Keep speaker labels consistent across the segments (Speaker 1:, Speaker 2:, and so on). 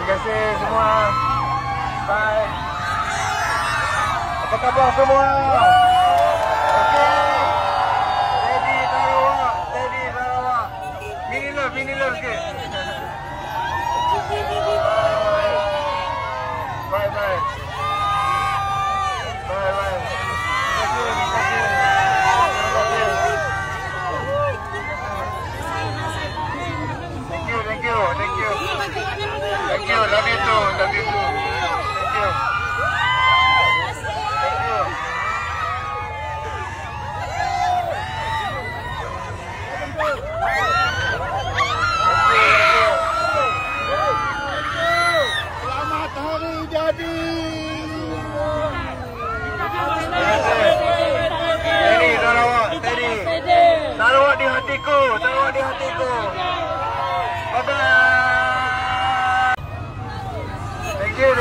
Speaker 1: Terima kasih semua. Bye. Apa khabar semua? Okey. Ready Sarawak. Ready Sarawak. Mini love sikit. Bye. Bye. Thank you. Love you too. Thank you.
Speaker 2: Selamat hari jadi.
Speaker 1: Steady Sarawak, steady. Sarawak di hatiku. Bye bye. Thank you.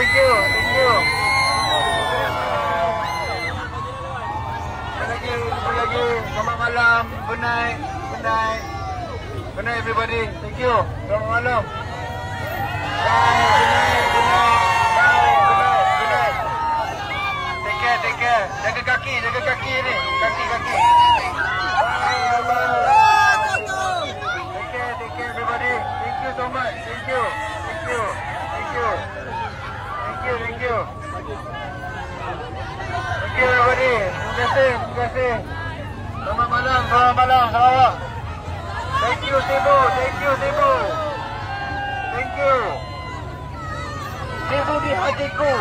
Speaker 1: Lagi. Selamat malam. Good night. Good night everybody. Thank you. Selamat malam. Bye. Good night. Take care. Jaga kaki ni. Kaki. Take care everybody. Thank you so much. Thank you everybody. Terima kasih. Selamat malam Sarawak. Thank you Sibu. Sibu di hatiku.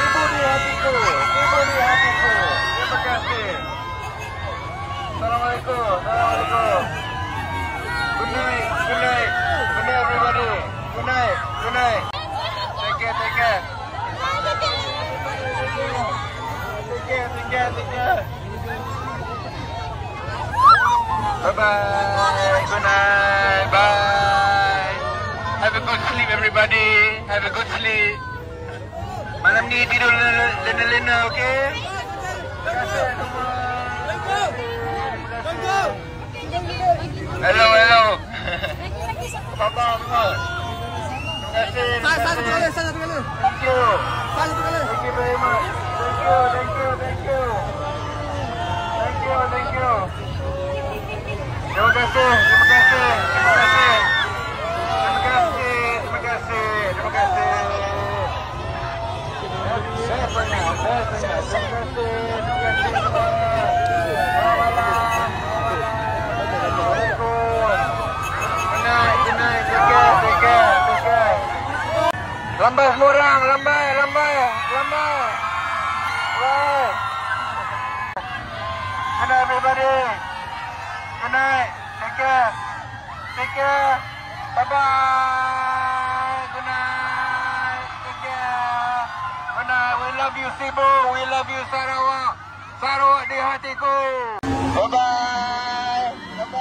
Speaker 1: Terima kasih. Assalamualaikum. Good night everybody. Good night. Take care. Take care. Bye. Good night. Bye. Have a good sleep everybody. Malam ni tidur lena, okey? Terima kasih semua. Hello. Sabar semua. Terima kasih.
Speaker 2: Satu kali.
Speaker 1: Thank you. Thank you very much. Thank you. Terima kasih. Saya pernah. Take care. Lambai semua orang, lambai. Good night everybody. Good night. Take care. Bye. Good night. Take care. Good night. We love you Sibu. We love you Sarawak. Sarawak di hatiku. Bye.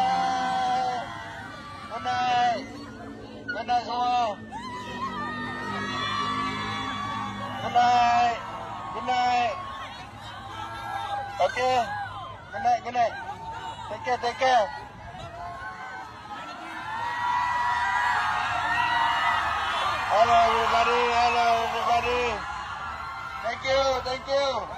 Speaker 1: Good night semua. Good night. Okay. Good night. Take care. Hello everybody. Thank you.